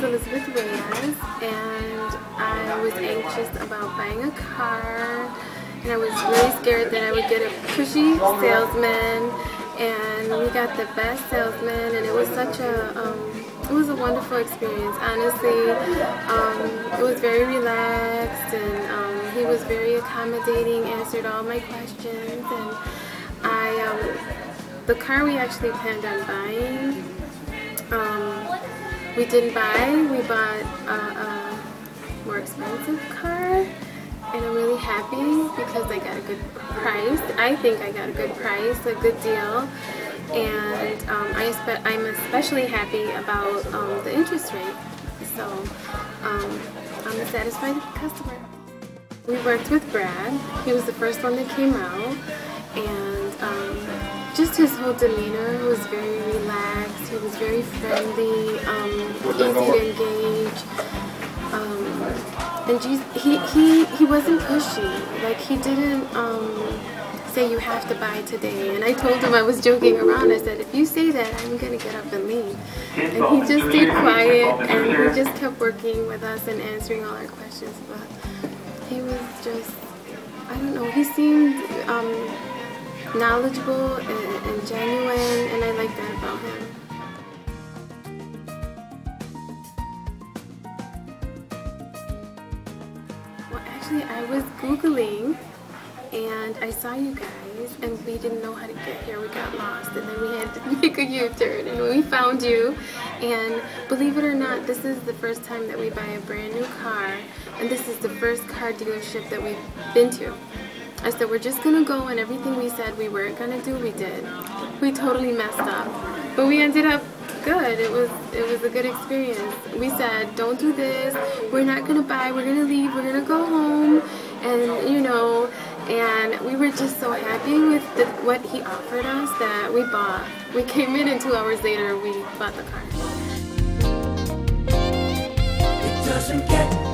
Elizabeth Reyes, and I was anxious about buying a car, and I was really scared that I would get a pushy salesman, and we got the best salesman, and it was such it was a wonderful experience, honestly. It was very relaxed, and he was very accommodating, answered all my questions, and the car we actually planned on buying, we didn't buy. We bought a more expensive car, and I'm really happy because I got a good price. I think I got a good price, a good deal, and I'm especially happy about the interest rate. So I'm a satisfied customer. We worked with Brad. He was the first one that came out, and just his whole demeanor was very relaxed. He was very friendly, easy to engage, and he wasn't pushy. Like, he didn't say you have to buy today. And I told him, I was joking around, I said, if you say that, I'm gonna get up and leave. And he just stayed quiet, and he just kept working with us and answering all our questions. But he was just, I don't know, he seemed knowledgeable and genuine, and I like that about him. Well, actually, I was Googling, and I saw you guys, and we didn't know how to get here. We got lost, and then we had to make a U-turn, and we found you. And believe it or not, this is the first time that we buy a brand new car, and this is the first car dealership that we've been to. I said, we're just gonna go, and everything we said we weren't gonna do, we did. We totally messed up, but we ended up good. It was a good experience. We said, don't do this, we're not gonna buy, we're gonna leave, we're gonna go home, and you know, and we were just so happy with what he offered us that we bought. We came in, and 2 hours later we bought the car. It doesn't get